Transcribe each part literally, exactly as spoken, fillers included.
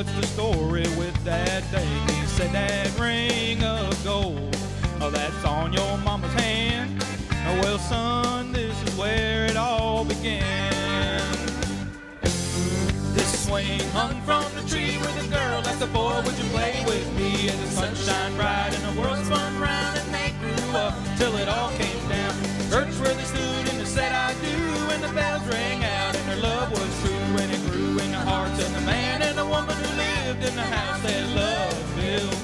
what's the story with that thing? He said that ring of gold, oh, that's on your mama's hand. Oh, well, son, this is where it all began. This swing hung from the tree with a girl asked the boy, would you play with me? And the sun shine bright and the world spun round and they grew up till it all came down. Church where they stood and they said I do, and the bells rang out and their love was true, and it grew in the hearts of the man and the woman who lived in the house that love built.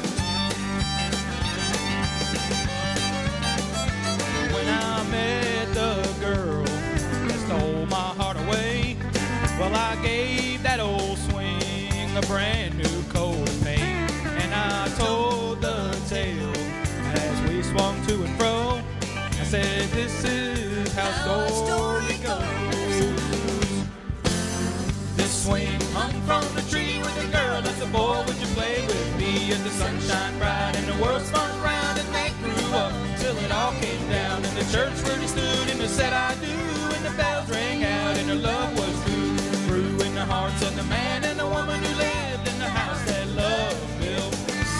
When I met the girl that stole my heart away, well, I gave that old swing a brand new coat of paint, and I told the tale as we swung to and fro. I said, this is how the story goes. This swing hung from the tree with a girl that's a boy, would you play with me? And the sun shine bright and the world spun round and they grew up till it all came down. And the church where they stood and they said I do, and the bells rang out and their love was true. Grew in the hearts of the man and the woman who lived in the house that love built.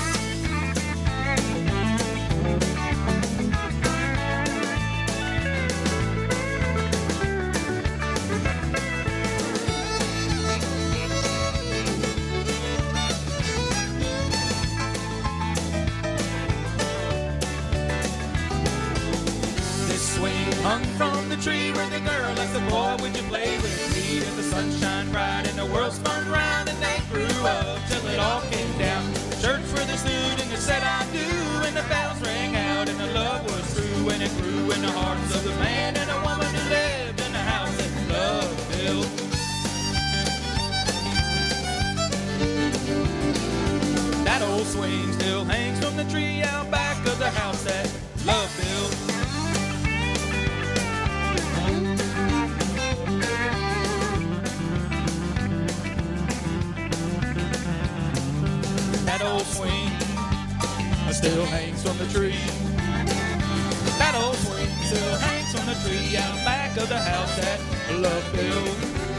Swing hung from the tree where the girl asked the boy, would you play with me? And the sun shine bright and the world spun round and they grew up till it all came down. The church where they stood and they said I do, and the bells rang out and the love was true, and it grew in the hearts of the man and the woman who lived in the house that love built. That old swing still hangs from the tree out back of the house that love built. That old swing still hangs from the tree. That old swing still hangs from the tree out back of the house that love built.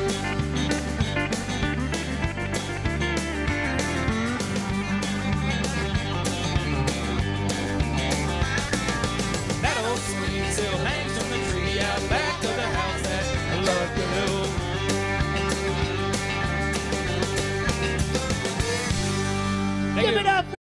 That old swing still hangs from the tree out back of the house that love built. Give it up!